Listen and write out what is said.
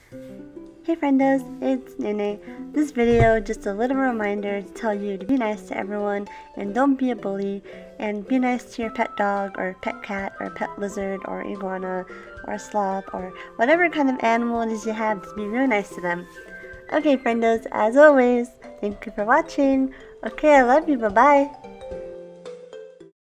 Hey friendos, it's Nene. This video just a little reminder to tell you to be nice to everyone and don't be a bully, and be nice to your pet dog or pet cat or pet lizard or iguana or sloth or whatever kind of animal it is you have, to be really nice to them. Okay friendos, as always, thank you for watching. Okay, I love you, bye bye.